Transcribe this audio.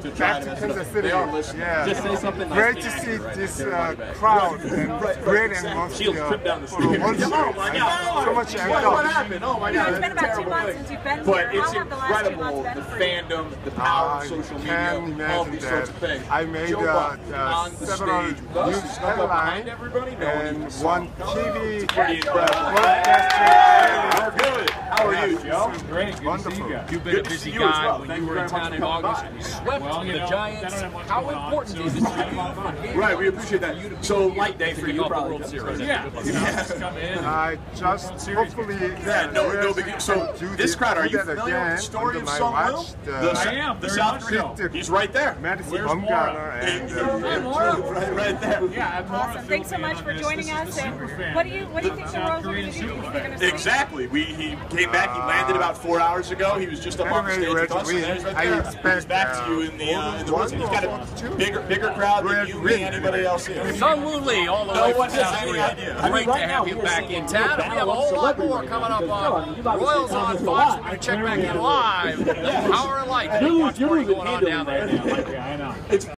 to try to Kansas City. They are listening. Yeah. Just say something nice. Great to see this crowd and great atmosphere for the World Series. Oh my God! So much What happened? Oh my God! It's been about 2 months since you've been here. But it's How have the last 2 incredible, months the been for you? fandom, the power of social media, all these sorts of things. I made Joe Buck on the several stage, news snuck up behind headlines everybody, and knowing one TV pretty incredible. broadcaster. Good. How are you, Joe? Great. Good to see you guys. You've been a busy guy when you were in town in August. We swept the Giants. How important is it to you? Right, we appreciate that. So, light day for you, probably. World Series. Yeah. Just come in. I just hopefully no big. So, this crowd, are you familiar with the story of SungWoo? I am. The South Korean. He's right there. Madison Where's Bumgarner and Right there. Yeah, Awesome. Thanks so much for joining us. And what do you think the Royals are going to do? Do you think they're going to Exactly. He came back. He landed about 4 hours ago. He was just up on the stage with us. And there's right there. He's back to you in the woods. He's got a bigger crowd than you, me, anybody else here. SungWoo Lee, all the way from South Korea. Great to have you back in town. And we have a whole lot more coming up on Royals on Fox. We're going to check back in live. Power and light. Watch what's going on down there. Yeah, I know.